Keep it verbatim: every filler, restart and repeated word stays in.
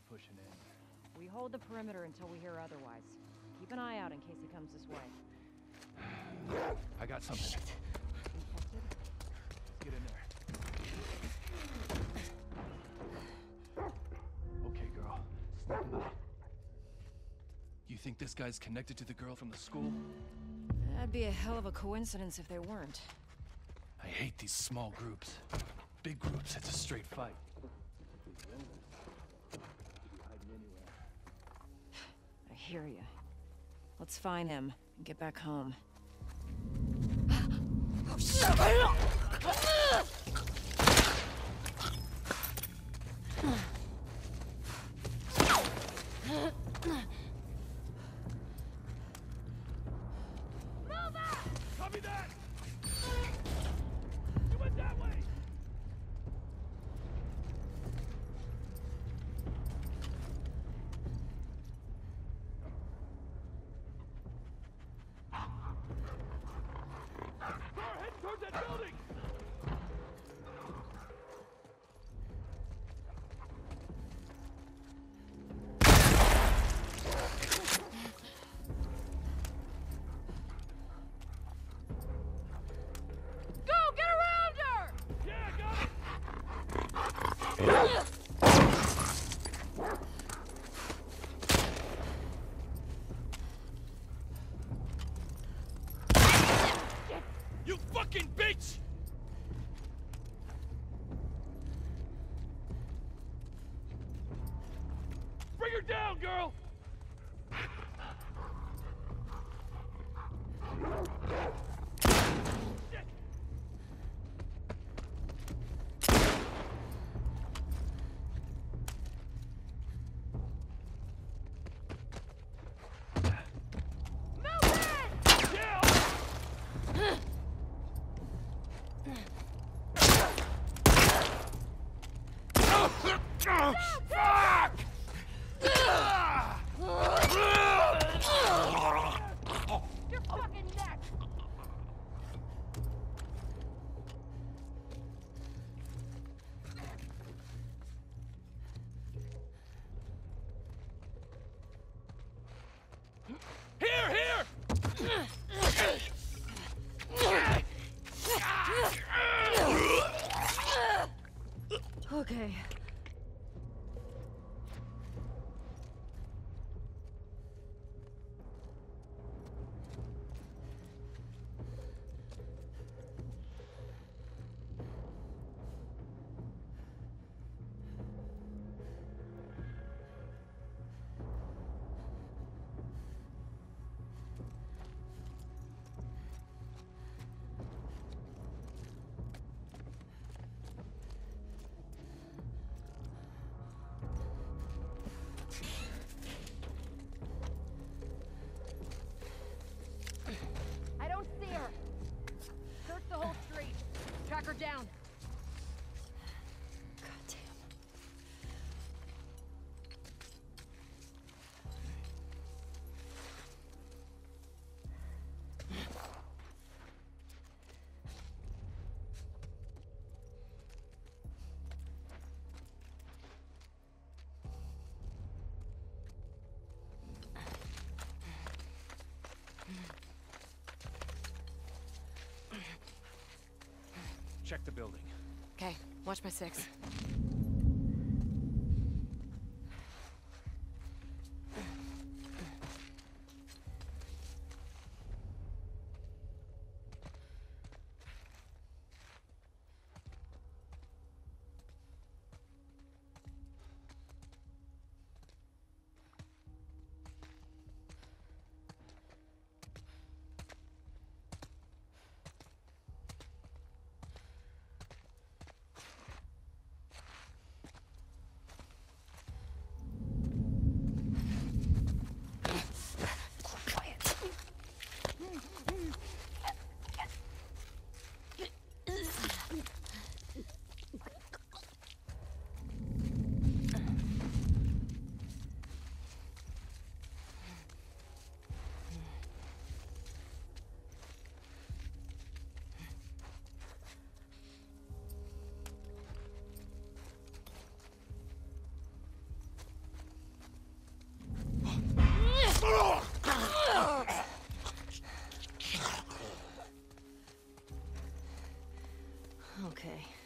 pushing in. We hold the perimeter until we hear otherwise. Keep an eye out in case he comes this way. I got something. Shit. Infected? Let's get in there. Okay, girl. Snap out. You think this guy's connected to the girl from the school? That'd be a hell of a coincidence if they weren't. I hate these small groups. Big groups, it's a straight fight. I hear you. Let's find him and get back home. Oh, shit! Copy that! You went that way! Car heading towards that building! You fucking bitch! Bring her down, girl! Shit. Fuck! You're fucking next! Here, here! Okay. I don't see her. Search the whole street. Track her down. God damn. Check the building. Okay, watch my six. Okay.